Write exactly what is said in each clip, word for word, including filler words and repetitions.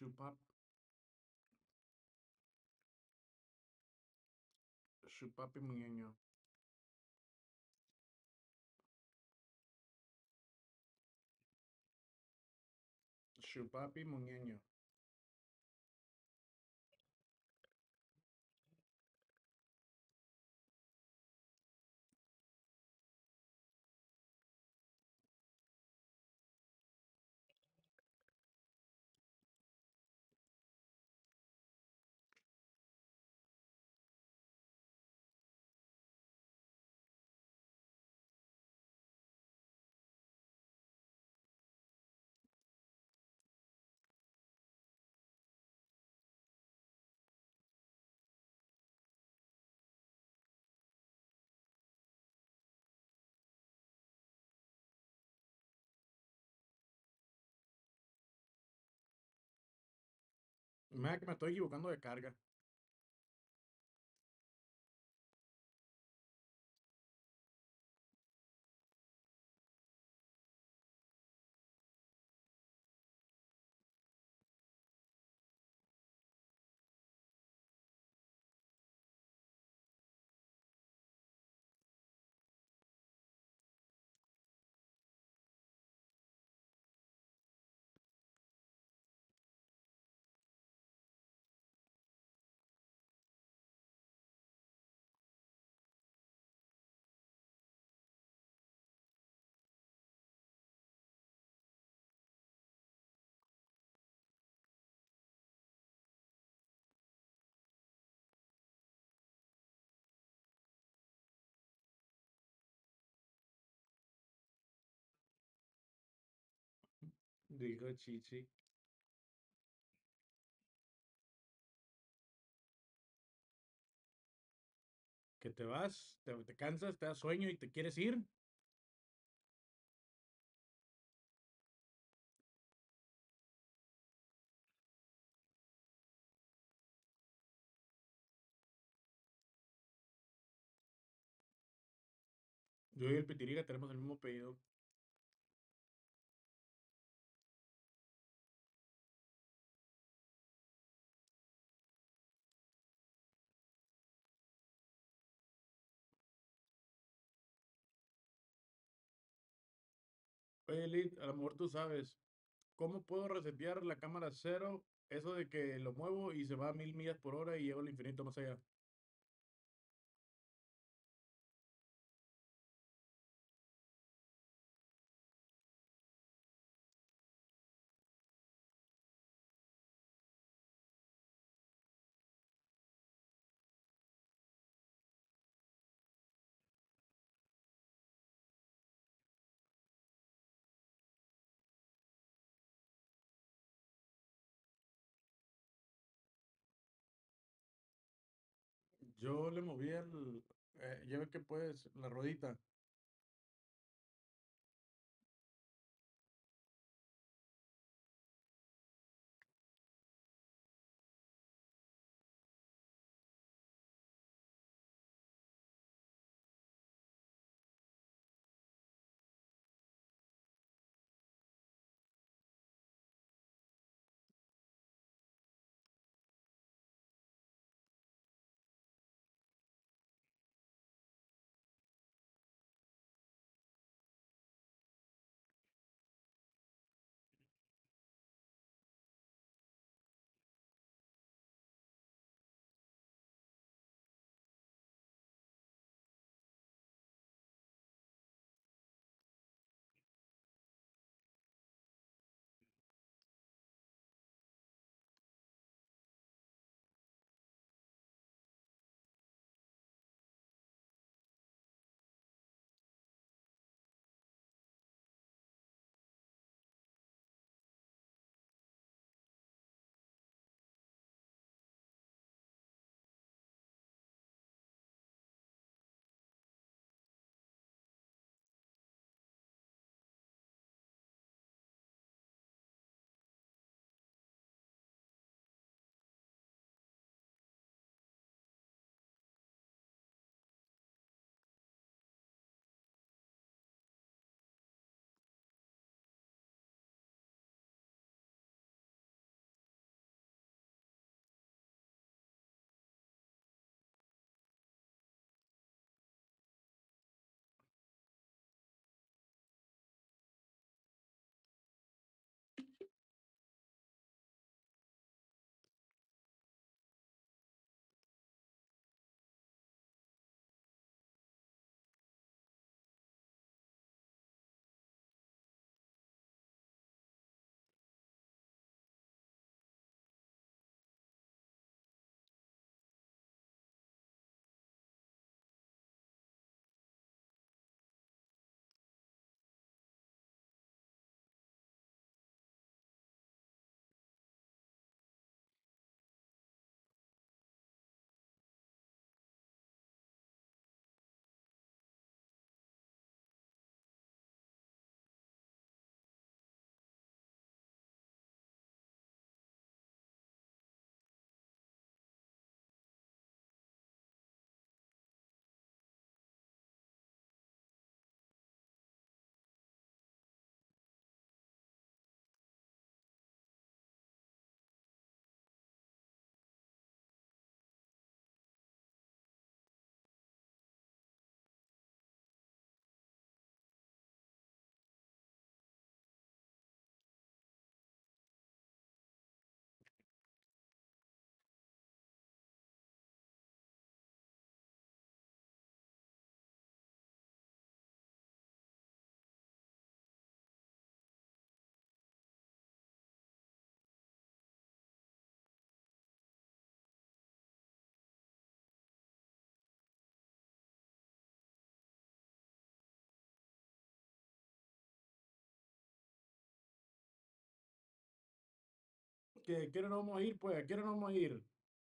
Chupap, chupapi muñeño. Chupapi muñeño. Me da que me estoy equivocando de carga. Dijo Chichi. Que te vas, te, te cansas, te da sueño y te quieres ir. Yo y el Pitiriga tenemos el mismo pedido. Oye, Lid, a lo mejor tú sabes. ¿Cómo puedo resetear la cámara cero? Eso de que lo muevo y se va a mil millas por hora y llego al infinito más allá. Yo le moví el. Eh, ya ve que puedes, la rodita. que quiero no vamos a ir, pues, quiero no vamos a ir.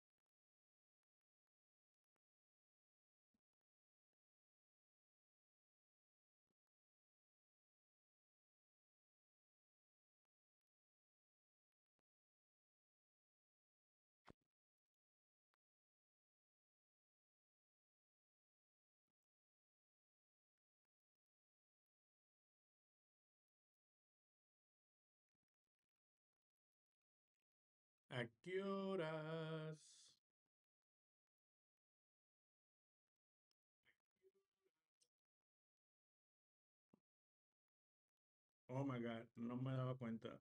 ¿A qué horas? Oh my God, no me daba cuenta.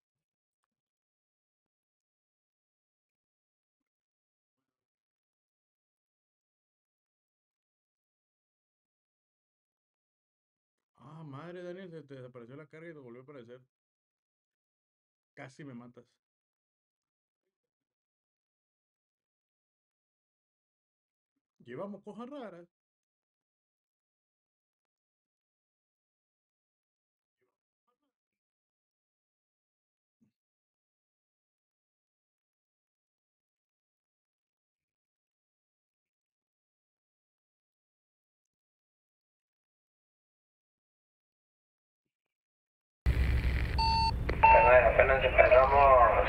Ah, madre, Daniel, se te desapareció la carga y te volvió a aparecer. Casi me matas. Llevamos cosas raras. Apenas, apenas empezamos.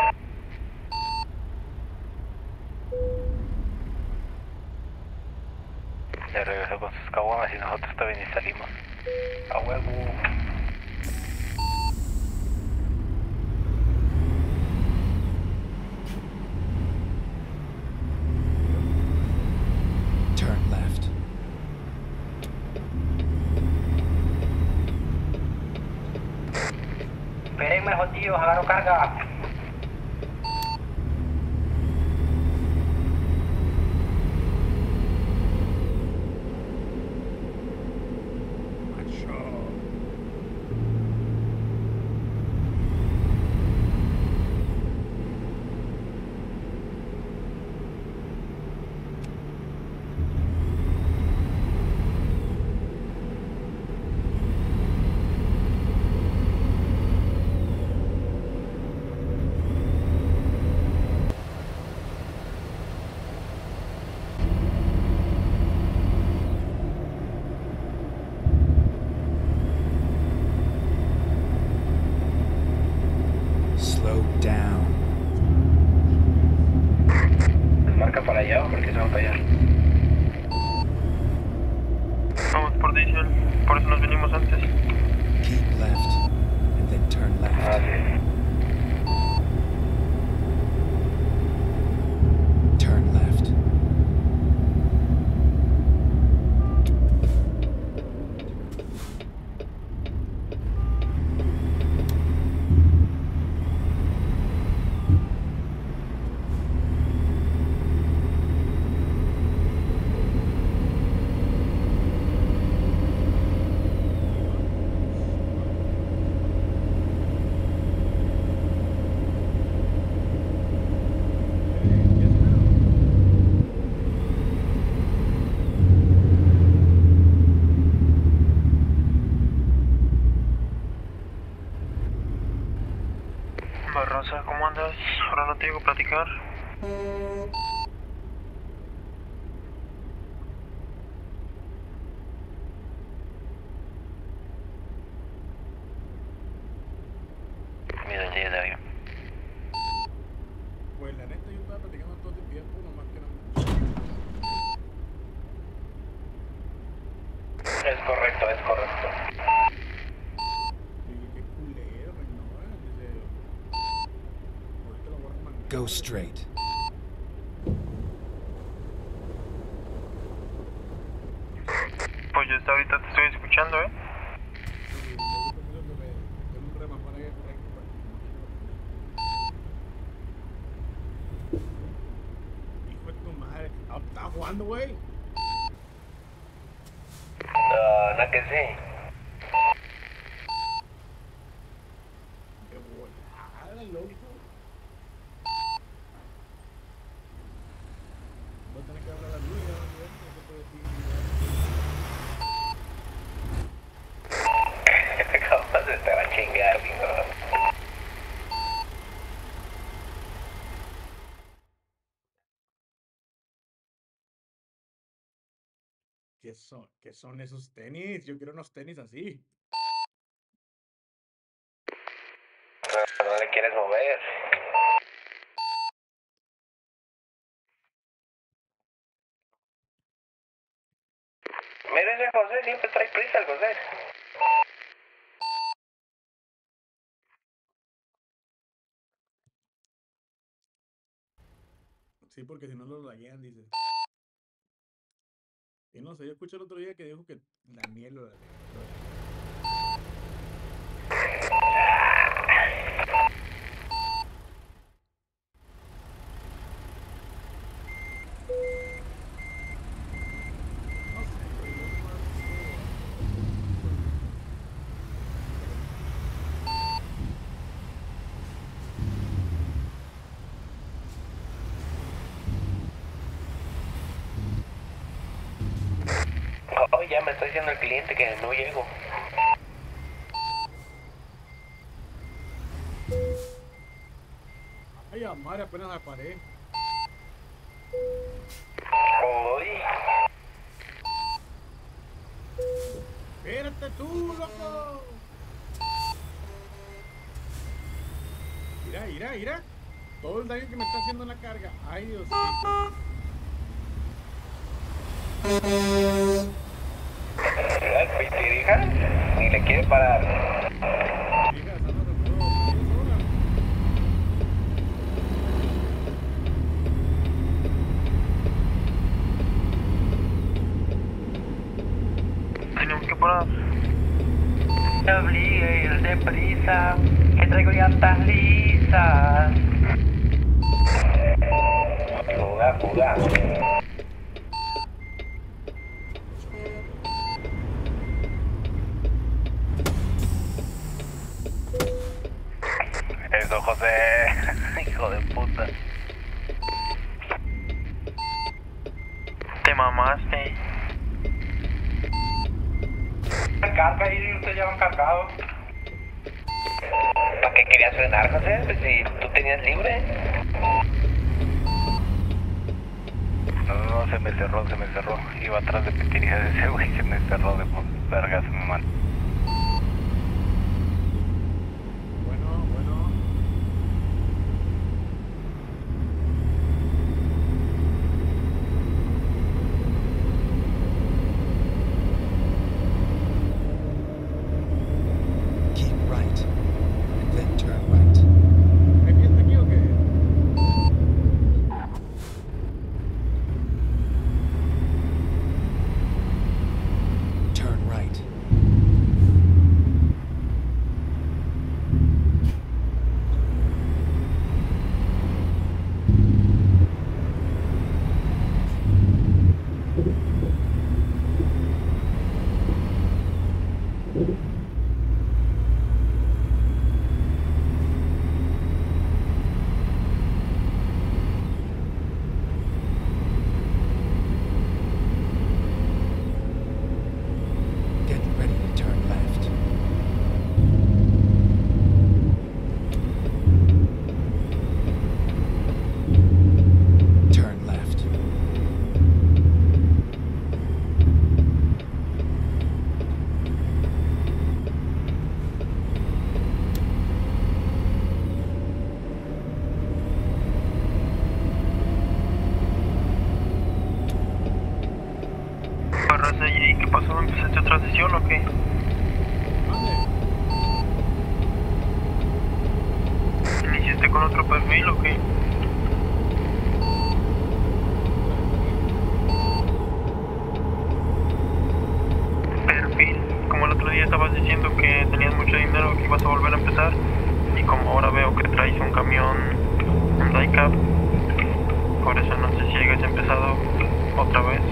Ya regresó con sus caguamas y nosotros todavía ni salimos. A huevo. Turn left. Espérenme, jodidos, agarro carga. Macho. Slow down. Marca para allá, porque se va a fallar. Vamos por diesel, por eso nos venimos antes. Keep left. And then turn Ah, left. sí. Turn left. Barrosa, ¿cómo andas? Ahora no te digo platicar. Mira el día de hoy. Pues la neta, yo estaba platicando todo este tiempo, nomás que no. Es correcto, es correcto. Y qué culero, me ignoran. Dice. Ahorita lo voy a mandar. Go straight. Pues yo hasta ahorita te estoy escuchando, ¿eh? Sí, lo único que me tengo un remamón ahí por ahí. Hijo de tu madre. Ah, ¿estás jugando, güey? Ah, nada que sí. Qué volada, loco. Voy a tener que hablar a Luis, ya, ya, no se puede decir. Capaz de estar a chingar, digo. ¿Qué son, qué son esos tenis? Yo quiero unos tenis así. No le quieres mover. Mira ese José, siempre trae prisa el José. Sí, porque si no lo laguean, dice. Y no sé, yo escuché el otro día que dijo que Daniel lo, lo- no sé, güey, yo nomás Oh, ya me está diciendo el cliente que no llego. ay, a madre, apenas la paré. Uy. Espérate tú, loco. Mira, mira, mira. Todo el daño que me está haciendo en la carga. Ay, Diosito. Ay, pues te dirija, ni le quiere parar. Mira, esa no se pudo mover sola. Tenemos que parar. No obligues deprisa, que traigo llantas lisas. Fuga, fuga. Eso, José. Hijo de puta. Te mamaste. Carga y ustedes ya van cargados. ¿Para qué querías frenar, José? Pues si tú tenías libre. No, no, se me cerró, se me cerró. Iba atrás de Petiría de ese güey, se me cerró de vergas, mi mano. Bueno, bueno. Keep right, and then turn right. ¿Hay fiesta aquí o qué? Turn right. Get ready to turn left. Turn left. Raza, ¿y qué pasó? ¿Empezaste otra sesión o qué? ¿Dónde? ¿Iniciaste con otro perfil o qué? Perfil. Como el otro día estabas diciendo que tenías mucho dinero, que ibas a volver a empezar. Y como ahora veo que traes un camión, un Diecap, por eso no sé si hayas empezado otra vez.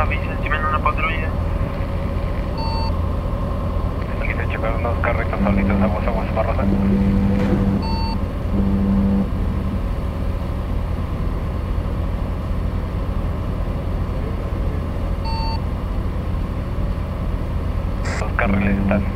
avisen si ven una patrulla. Aquí se checaron unos carritos solitos, aguas, aguas, barrosa. Los carriles están.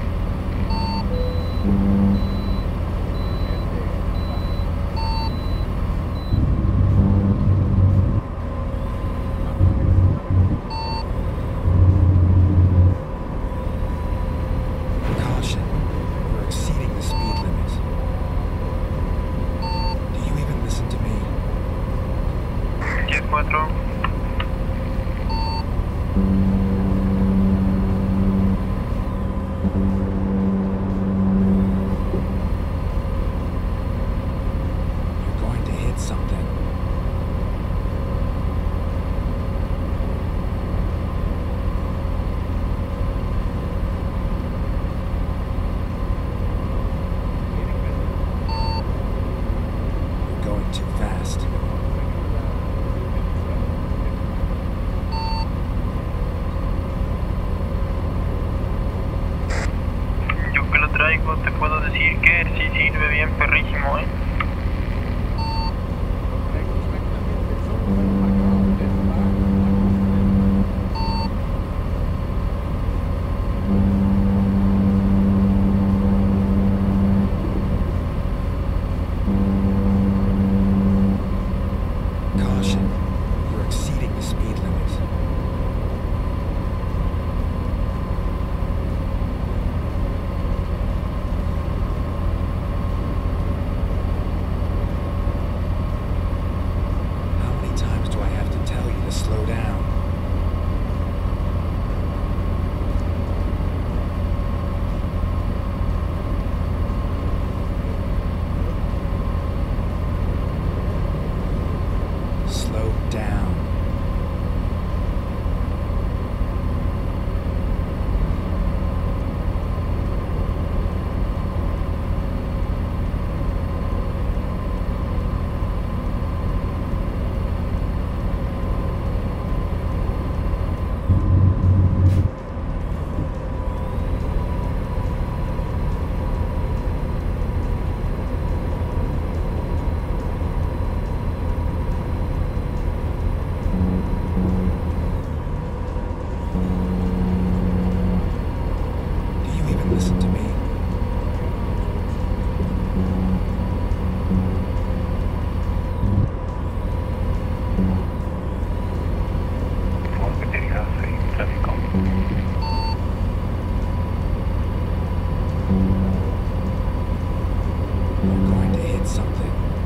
Caution. You're exceeding the speed limit. Do you even listen to me? diez cuatro. You're going to hit something. You're going too fast. Yo que lo traigo te puedo decir que sí sirve bien perrísimo, eh. Caution. You're exceeding the speed limit. How many times do I have to tell you to slow down? Slow down. Do you even listen to me? Por que te dirijas en tráfico. You're going to hit something.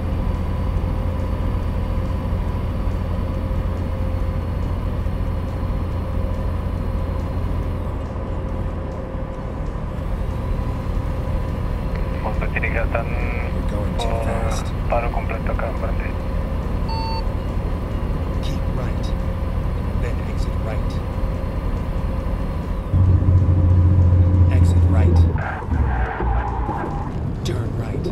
Por que te dirijas están You're going too fast. por paro completo acá enfrente. Keep right. Then exit right. Exit right. Turn right.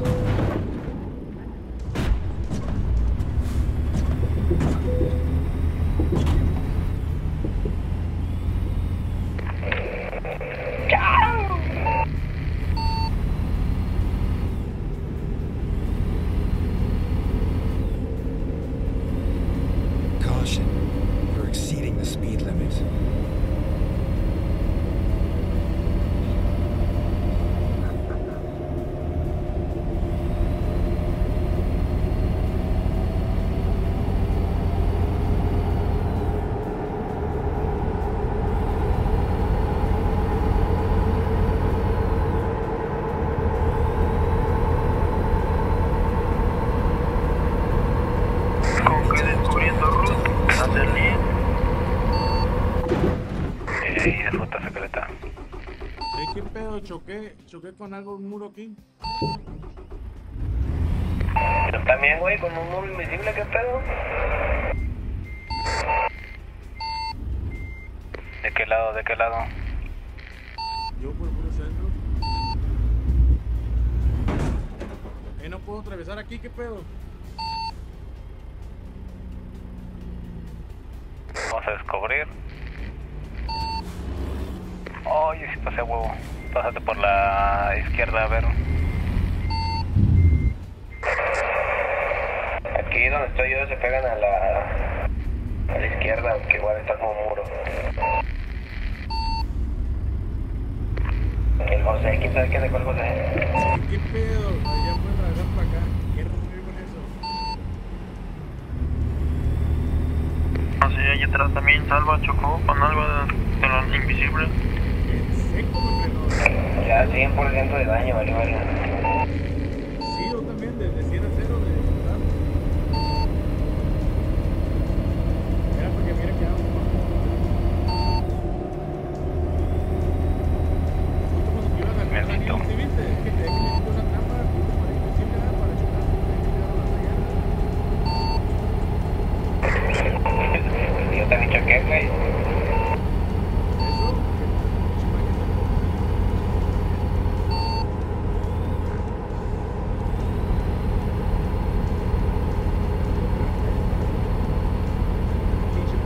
Caution. You're exceeding the speed limit. Con que descubriendo ruta, que no te líes. Y de ruta secreta. ¿Eh, ¿Qué pedo? Choqué, choqué con algo, un muro aquí. Yo también, güey, con un muro invisible, ¿qué pedo? ¿De qué lado? ¿De qué lado? Yo por puro centro. Eh, no puedo atravesar aquí, ¿qué pedo? vamos a descubrir. Oye, si pasé a huevo. Pásate por la izquierda, a ver. Aquí donde estoy yo se pegan a la, a la izquierda, que igual está como muro. El José, ¿quién sabe qué es el José? ¿Qué pedo? Ya pueden traer para acá. ¿Qué rollo con eso? No sé, ahí atrás también Salva chocó con algo de, de lo invisible. En seco me frenó. Ya cien por ciento de daño, vale, vale. Sí, yo también, desde cien a cero de verdad. Era porque mira que hago. Justo cuando te ibas a agarrar, Maldito. ¿sí viste? Es que te dejé metiendo una trampa, justo por ahí, pues siempre era para chocar. Hay que cuidar la rayada. Yo también choqué, güey. Eso, que pinche máquina de poco. Pinche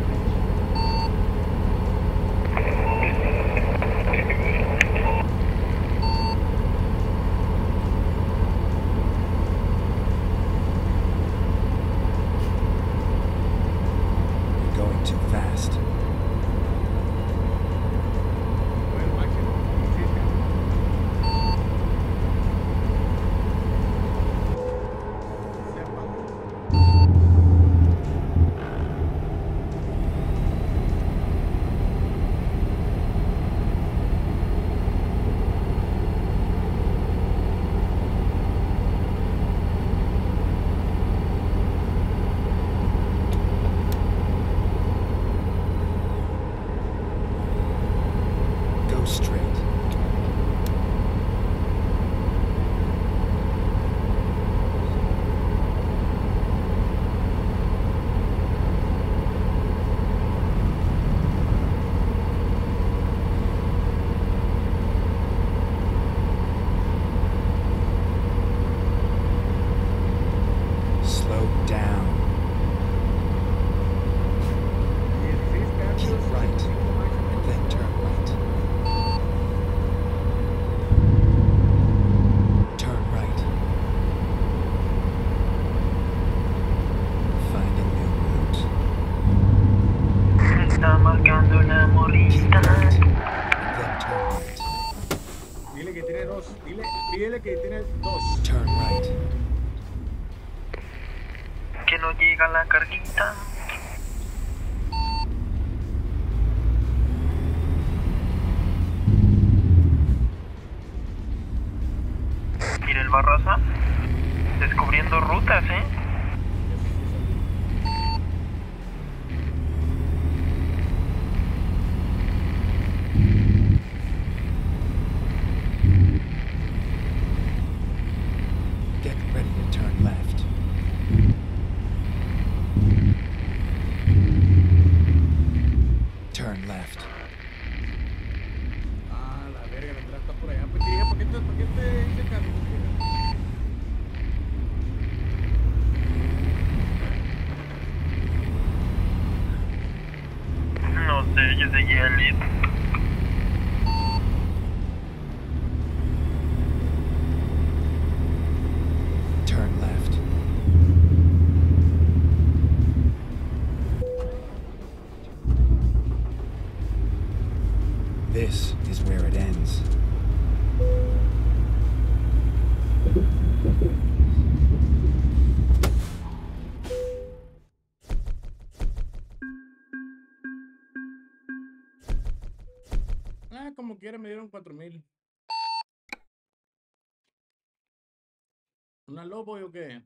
You're going too fast. fue el máximo. Sí, sí. Se apagó. Go straight. Slow down. dieciséis cambios, Keep right. cinco máximo. Then turn right. Turn right. Find a new route. Está marcando la Keep morrita. right. Then turn right. Dile que tiene dos. Dile, pídele que tiene dos. Turn right. Que no llega la carguita. Mira el Barraza. Descubriendo rutas, ¿eh? Get ready to turn left. Turn left. Ah, la verga, la entrada está por allá. Pues diría, ¿por qué te, por qué te hice caso? No sé, yo seguía el lead. Turn left. This is where it ends. Ah, como quiera me dieron cuatro mil. ¿Una lobo o qué?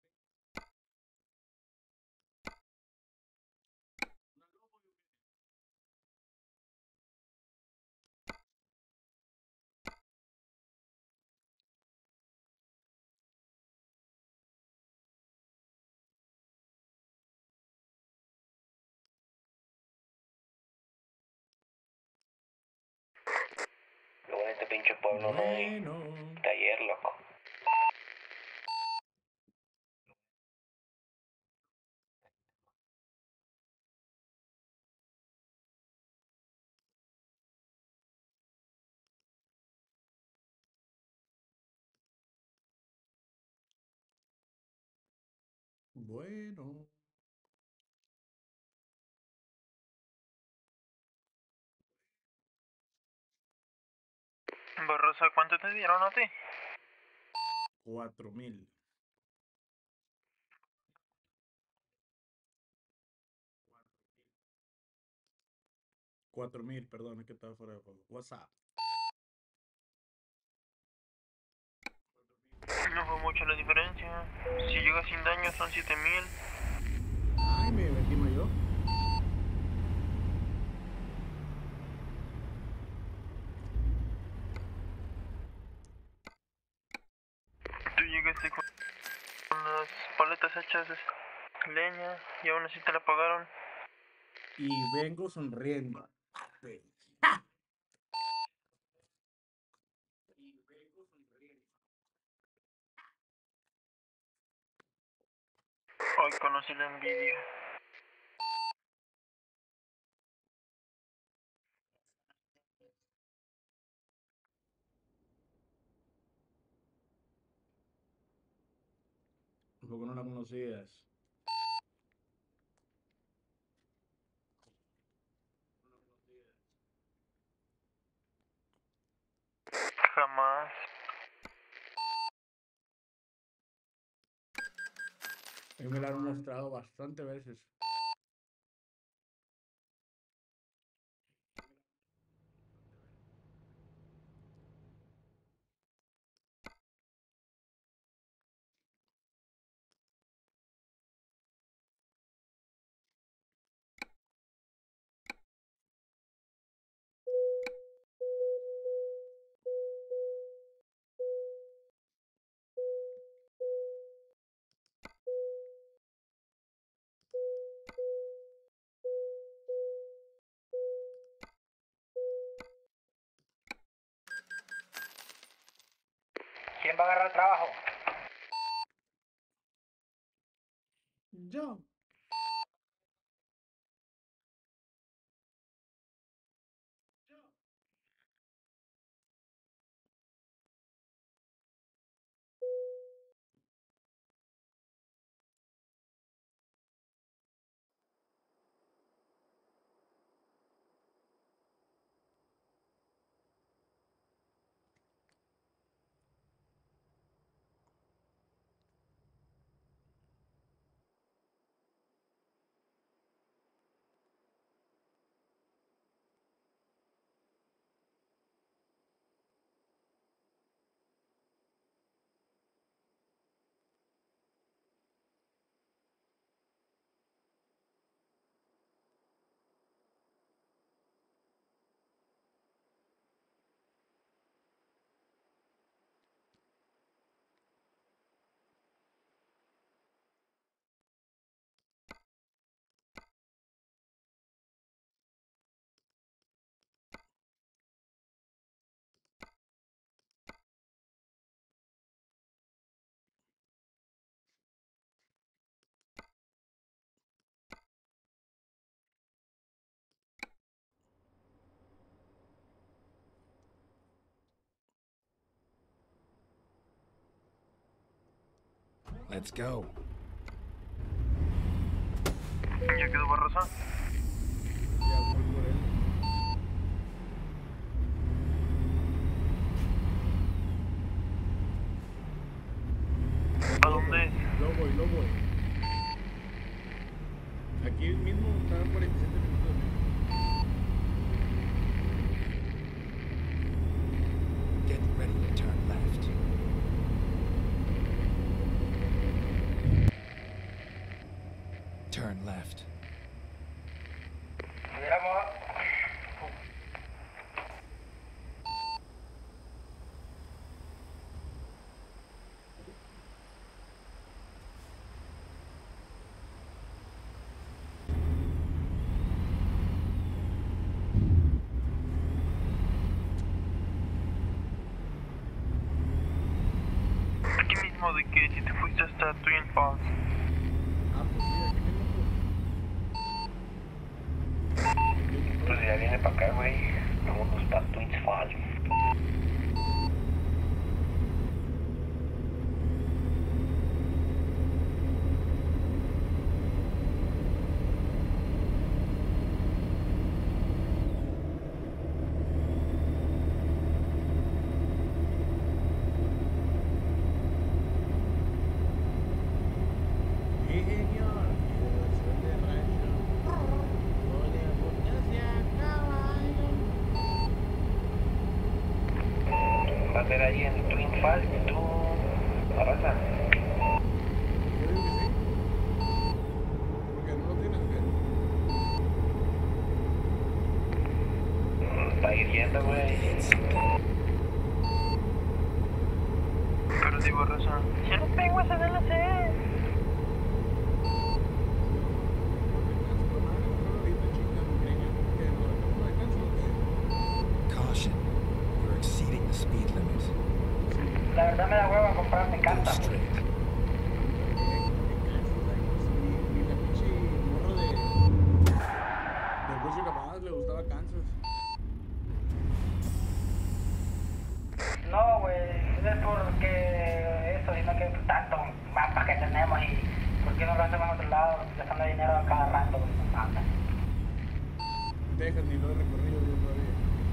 Luego en este pinche pueblo no hay Bueno. taller, loco. Bueno. Barrosa, ¿cuánto te dieron a ti? Cuatro mil. Cuatro mil, perdón, es que estaba fuera de juego. What's up? No fue mucha la diferencia. Si llega sin daño son siete mil. Ay, me vendimos yo. Tú llegaste con las paletas hechas de leña y aún así te la pagaron. Y vengo sonriendo. Papi. Y vengo sonriendo. Hoy conocí la envidia. Porque no la conocías. Jamás. A mí me la han mostrado bastantes veces. ¿Quién va a agarrar trabajo? Yo. Let's go. ¿Ya quedó Barrosa? Ya voy por él. ¿A dónde? Lo voy, lo voy. Aquí mismo están cuarenta y siete minutos. Get ready to turn left. Turn left. Miramos. Aquí mismo de que si te fuiste hasta Twin Falls. Ah, pues sí, aquí mismo. Pues ya viene para acá, güey. Vámonos para Twins Falls. hacer ahí en Twin Falls, tú, la raza. Yo digo que sí. Porque no lo tienes que. Para ir yendo, güey. Pero digo, Rosa, yo no tengo esa D L C. Caution. You're exceeding the speed limit. La verdad me da hueva comprar, me Go encanta. straight. Ni la pinche morra de. Del Bucio Capaz le gustaba Kansas. No, güey, no es porque eso, sino que tanto mapa que tenemos y por qué no lo hacemos en otro lado, gastando dinero a cada rato, güey, no mames. Texas ni lo he recorrido yo todavía.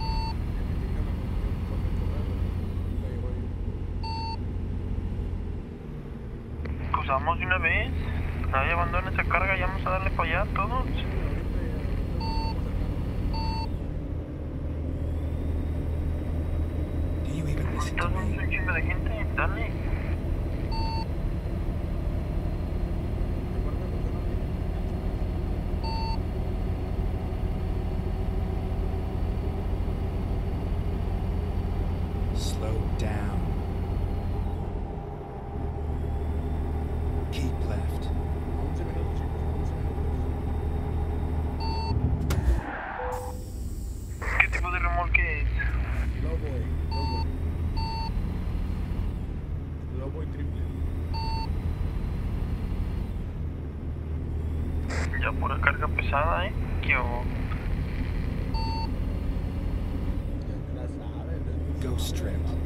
Pues vamos de una vez. Nadie abandona esa carga, ya vamos a darle para allá todos. Do you even listen to Todos me? un chingo de gente, dale. Slow down. Keep left. once minutos, chicos, once minutos. ¿Qué tipo de remolque es? Lobo, eh, lobo. Lobo y triple. Ya pura carga pesada, ¿eh? ¿Qué hubo? Ya te la sabes. ya te Go sabes, straight. papi.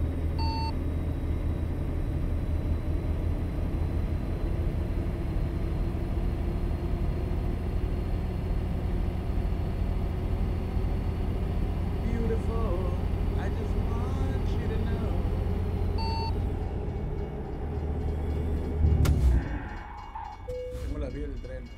Beautiful, I just want you to know. Tengo la vía del tren.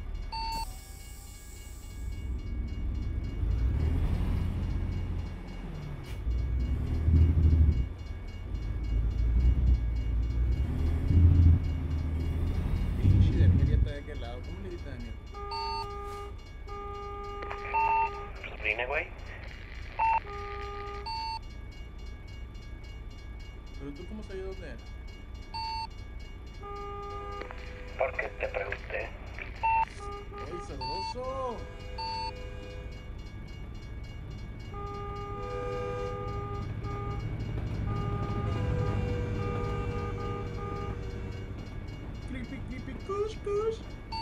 Pinche Daniel ya está de aquel lado. ¿Cómo le dices, Daniel? Pues vine, güey. Pero tú, ¿cómo sabías dónde era? Porque te pregunté. ¡Ay, sabroso! Creepy, creepy, kush, kush.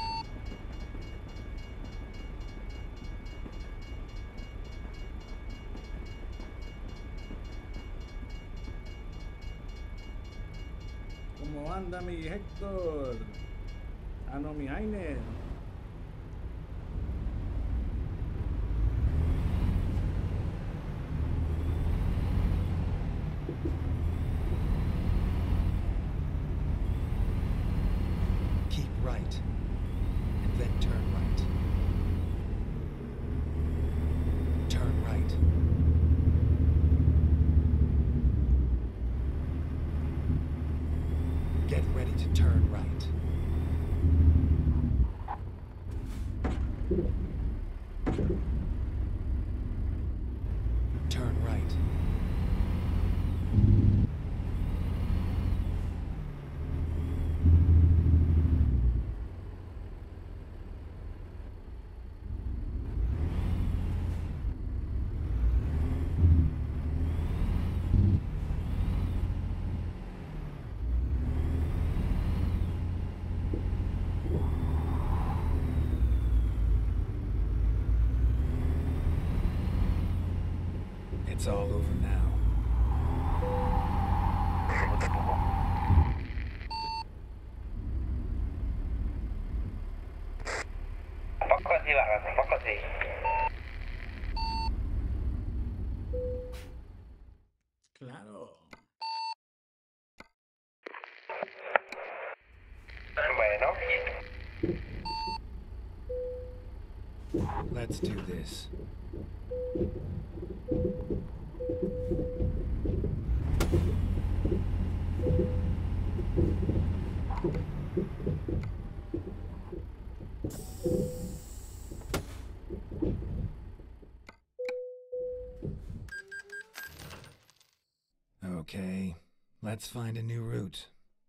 ¿Cómo anda mi Héctor? Ah, no, mi Jaime. Keep right. And then turn right. Turn right. Get ready to turn right. Turn right. It's all over now. Un poco así, barras, un poco así. Claro. Bueno, Let's do this. Okay, let's find a new route.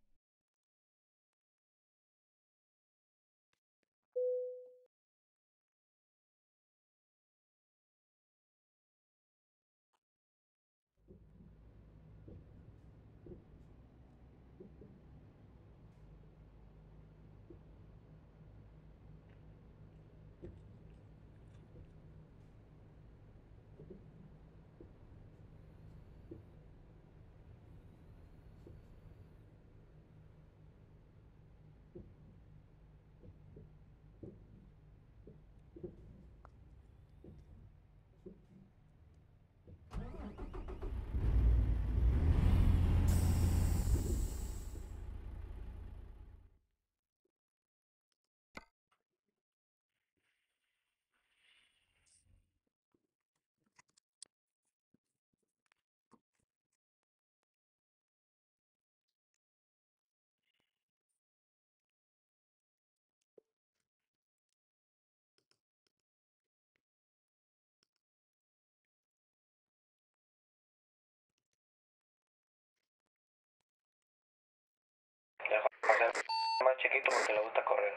José, más chiquito porque le gusta correr.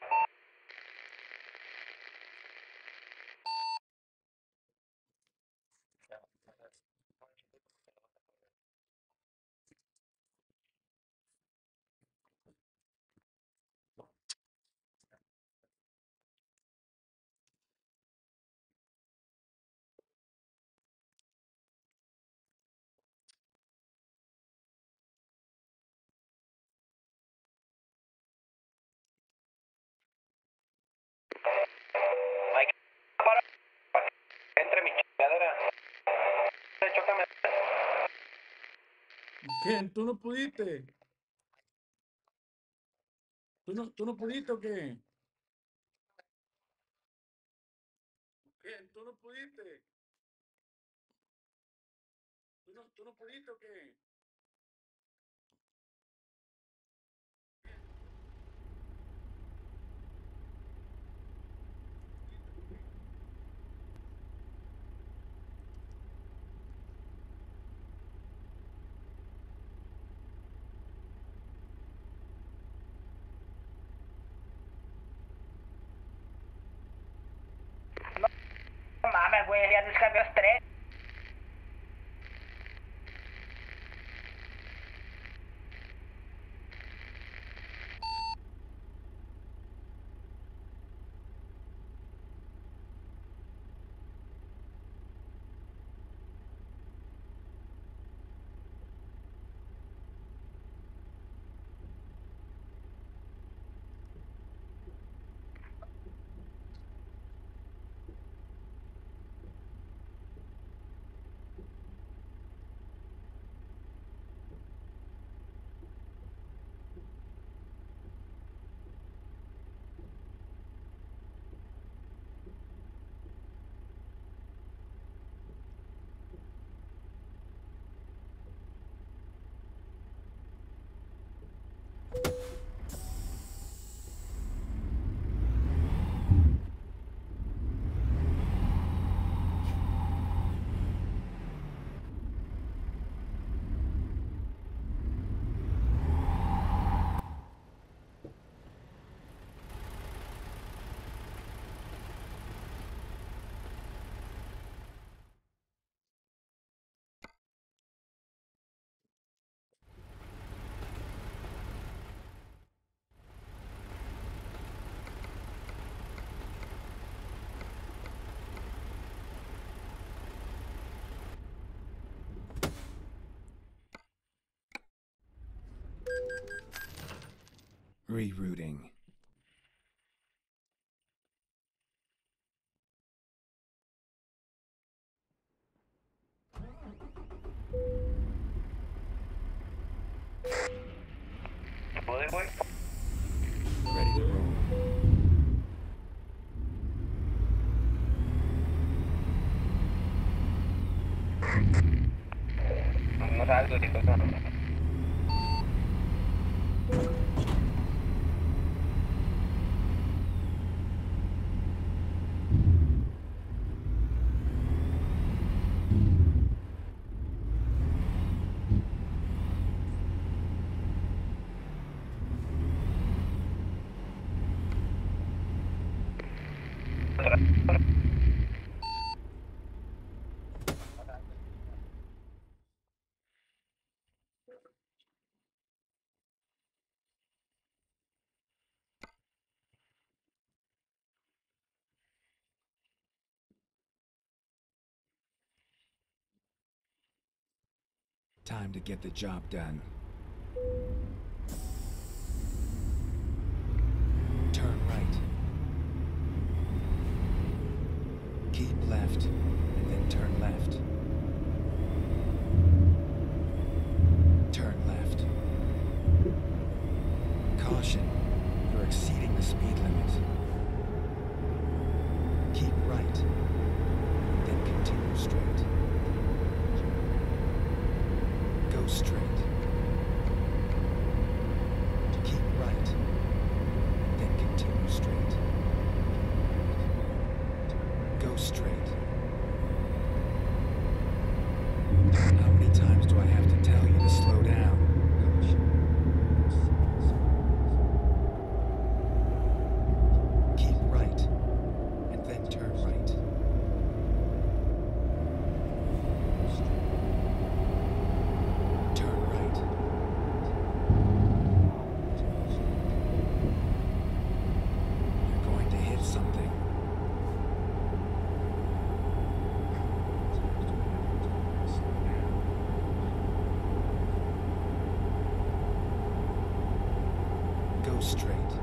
Hay que parar para que entre mi chingadera. Chócame. ¿Qué? ¿Tú no pudiste? ¿Tú no, tú no pudiste o qué? ¿Qué? ¿Tú no pudiste? ¿Tú no, tú no pudiste o qué? No mames, güey, ya les cambió tres. Rerouting. ¿Puede, güey? Ready to roll. No salgo, chicos. Time to get the job done. Turn right. Keep left, and then turn left. Turn left. Caution, you're exceeding the speed limit. Keep right, then continue straight. Go straight. Keep right, then continue straight. Go straight. How many times do I have to tell you to slow down? Keep right, and then turn right. Turn right. You're going to hit something. Go straight.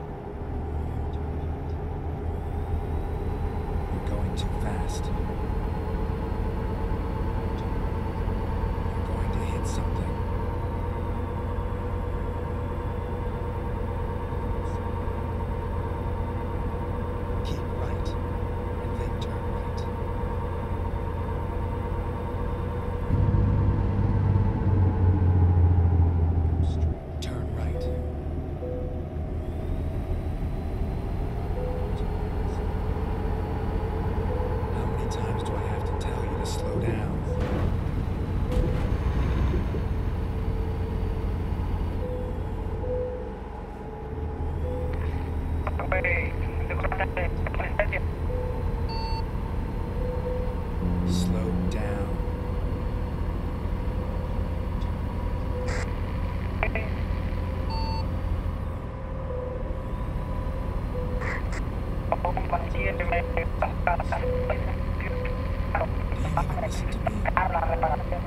You're going too fast. You're going to hit something. Keep right, and then turn right. Turn right. How many times do I have to tell you to slow down? Slow down. Do you even listen to me?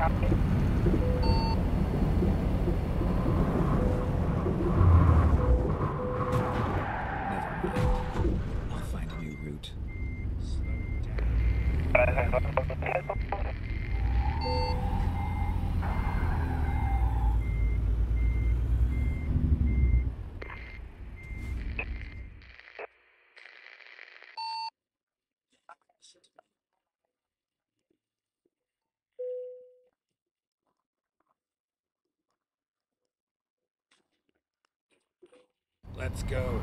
Never mind. I'll find a new route. Let's go.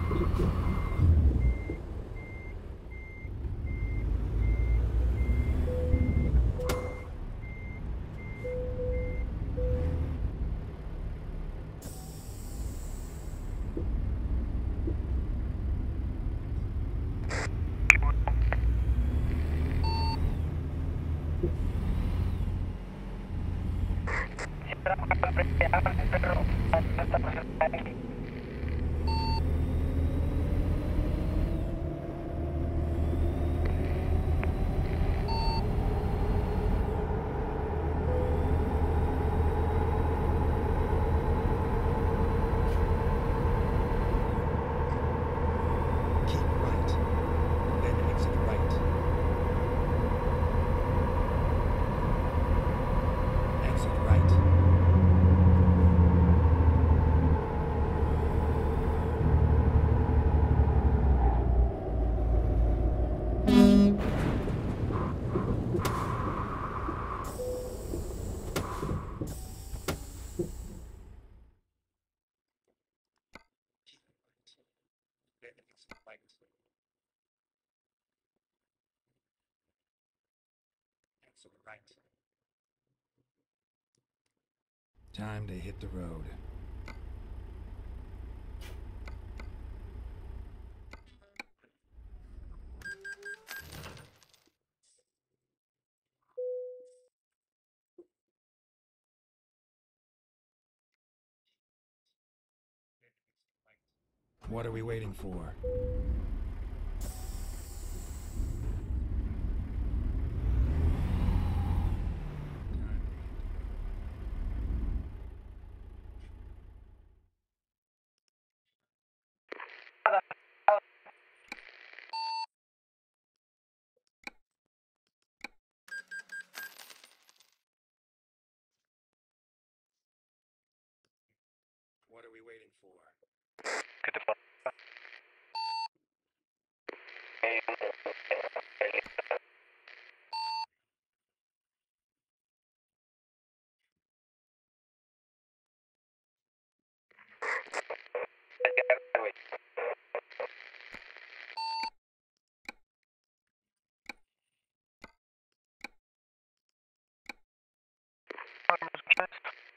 Keep right, and then exit right. Exit right. Time to hit the road. What are we waiting for? we waiting for? ¿Qué te pasa? ¿Me escuchas?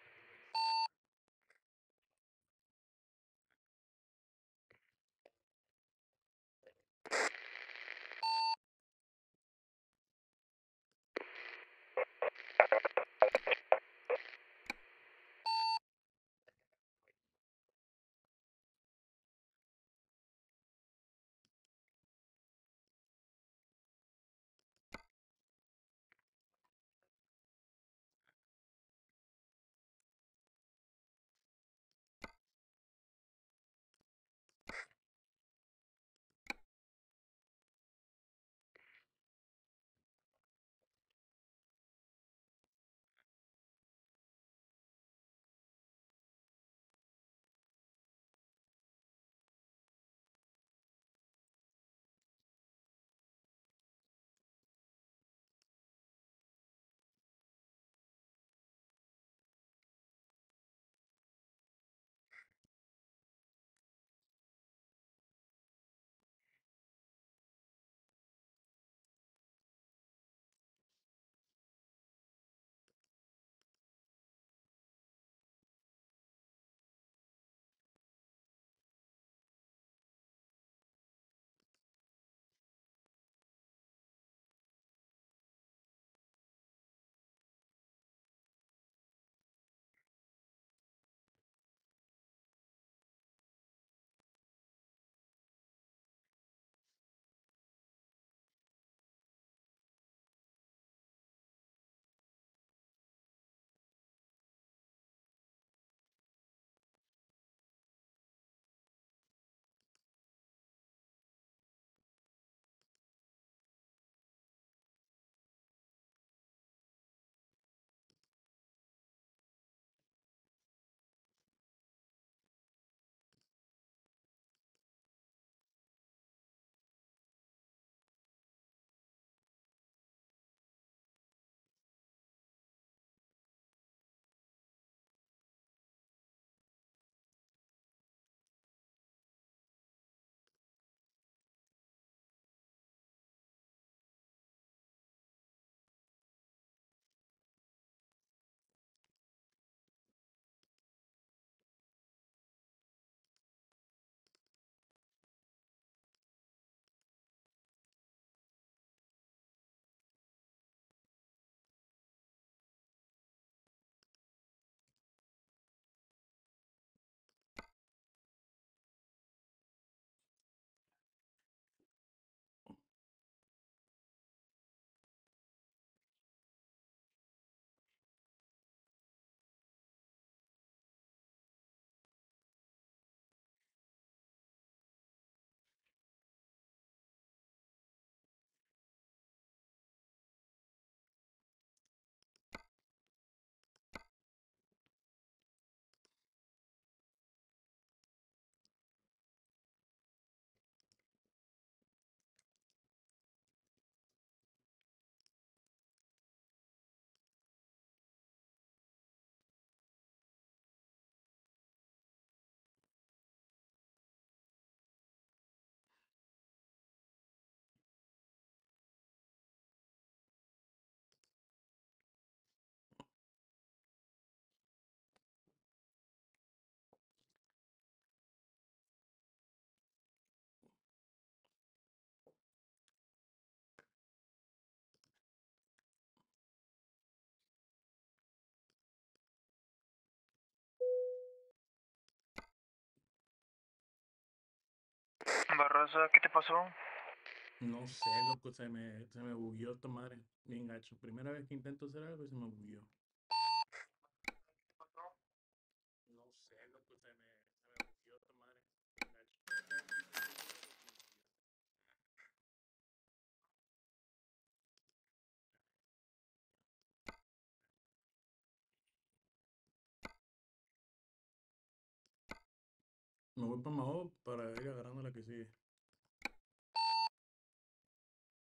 Barraza, ¿qué te pasó? No sé, loco, se me, se me bugueó esta madre. Bien gacho. Primera vez que intento hacer algo y se me bugueó. No sé, loco, se me, se me bugueó esta madre. Bien gacho. Primera vez que intento hacer algo y se me bugueó. Me voy para Mao para ir agarrando la que sigue.